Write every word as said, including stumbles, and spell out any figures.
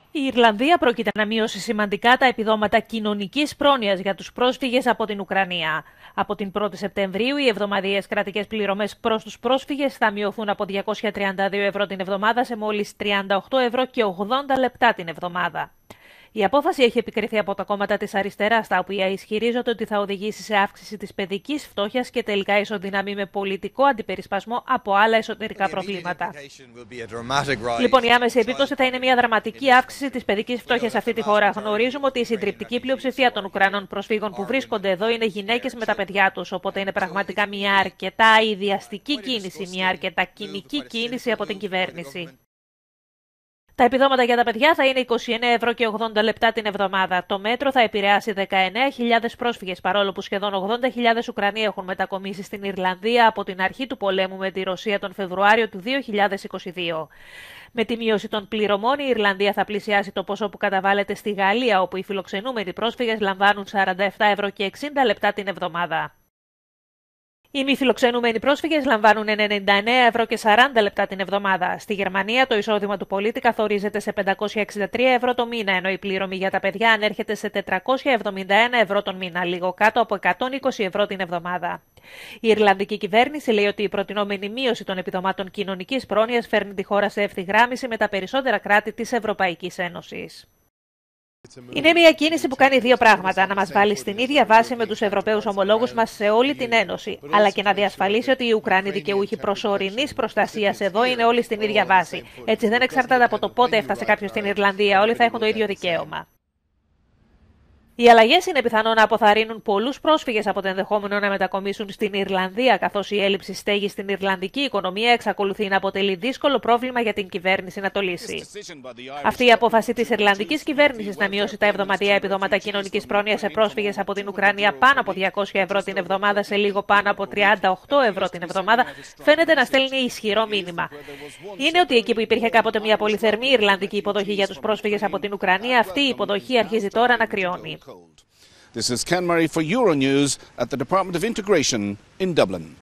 Η Ιρλανδία πρόκειται να μειώσει σημαντικά τα επιδόματα κοινωνικής πρόνοιας για τους πρόσφυγες από την Ουκρανία. Από την πρώτη Σεπτεμβρίου, οι εβδομαδιαίες κρατικές πληρωμές προς τους πρόσφυγες θα μειωθούν από διακόσια τριάντα δύο ευρώ την εβδομάδα σε μόλις τριάντα οκτώ ευρώ και ογδόντα λεπτά την εβδομάδα. Η απόφαση έχει επικριθεί από τα κόμματα της αριστεράς, τα οποία ισχυρίζονται ότι θα οδηγήσει σε αύξηση της παιδικής φτώχειας και τελικά ισοδυναμεί με πολιτικό αντιπερισπασμό από άλλα εσωτερικά προβλήματα. Λοιπόν, η άμεση επίπτωση θα είναι μια δραματική αύξηση της παιδικής φτώχειας σε αυτή τη χώρα. Γνωρίζουμε ότι η συντριπτική πλειοψηφία των Ουκρανών προσφύγων που βρίσκονται εδώ είναι γυναίκες με τα παιδιά τους, οπότε είναι πραγματικά μια αρκετά ιδιαστική κίνηση, μια αρκετά κοινική κίνηση από την κυβέρνηση. Τα επιδόματα για τα παιδιά θα είναι είκοσι εννέα ευρώ και ογδόντα λεπτά την εβδομάδα. Το μέτρο θα επηρεάσει δεκαεννέα χιλιάδες πρόσφυγες, παρόλο που σχεδόν ογδόντα χιλιάδες Ουκρανοί έχουν μετακομίσει στην Ιρλανδία από την αρχή του πολέμου με τη Ρωσία τον Φεβρουάριο του δύο χιλιάδες είκοσι δύο. Με τη μείωση των πληρωμών, η Ιρλανδία θα πλησιάσει το ποσό που καταβάλλεται στη Γαλλία, όπου οι φιλοξενούμενοι πρόσφυγες λαμβάνουν σαράντα επτά ευρώ και εξήντα λεπτά την εβδομάδα. Οι μη φιλοξενούμενοι πρόσφυγες λαμβάνουν ενενήντα εννέα ευρώ και σαράντα λεπτά την εβδομάδα. Στη Γερμανία, το εισόδημα του πολίτη καθορίζεται σε πεντακόσια εξήντα τρία ευρώ το μήνα, ενώ η πληρωμή για τα παιδιά ανέρχεται σε τετρακόσια εβδομήντα ένα ευρώ τον μήνα, λίγο κάτω από εκατόν είκοσι ευρώ την εβδομάδα. Η Ιρλανδική κυβέρνηση λέει ότι η προτινόμενη μείωση των επιδομάτων κοινωνικής πρόνοιας φέρνει τη χώρα σε ευθυγράμμιση με τα περισσότερα κράτη της Ευρωπαϊκής Ένωσης. Είναι μια κίνηση που κάνει δύο πράγματα: να μας βάλει στην ίδια βάση με τους Ευρωπαίους ομολόγους μας σε όλη την Ένωση, αλλά και να διασφαλίσει ότι οι Ουκρανοί δικαιούχοι προσωρινής προστασίας εδώ είναι όλοι στην ίδια βάση. Έτσι δεν εξαρτάται από το πότε έφτασε κάποιος στην Ιρλανδία, όλοι θα έχουν το ίδιο δικαίωμα. Οι αλλαγές είναι πιθανό να αποθαρρύνουν πολλούς πρόσφυγες από το ενδεχόμενο να μετακομίσουν στην Ιρλανδία, καθώς η έλλειψη στέγης στην Ιρλανδική οικονομία εξακολουθεί να αποτελεί δύσκολο πρόβλημα για την κυβέρνηση να το λύσει. Αυτή η απόφαση της Ιρλανδικής κυβέρνησης να μειώσει τα εβδομαδιαία επιδόματα κοινωνικής πρόνοιας σε πρόσφυγες από την Ουκρανία πάνω από διακόσια ευρώ την εβδομάδα σε λίγο πάνω από τριάντα οκτώ ευρώ την εβδομάδα φαίνεται να στέλνει ισχυρό μήνυμα. Είναι ότι εκεί που υπήρχε κάποτε μια πολύ θερμή Ιρλανδική υποδοχή για τους πρόσφυγες από την Ουκρανία, αυτή η υποδοχή αρχίζει τώρα να κρυώνει. This is Ken Murray for Euronews at the Department of Integration in Dublin.